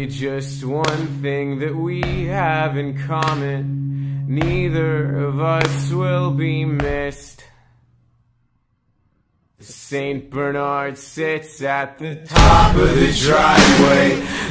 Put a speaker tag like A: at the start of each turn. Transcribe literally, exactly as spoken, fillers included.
A: only just one thing that we have in common. Neither of us will be missed. Saint Bernard sits at the top of the driveway,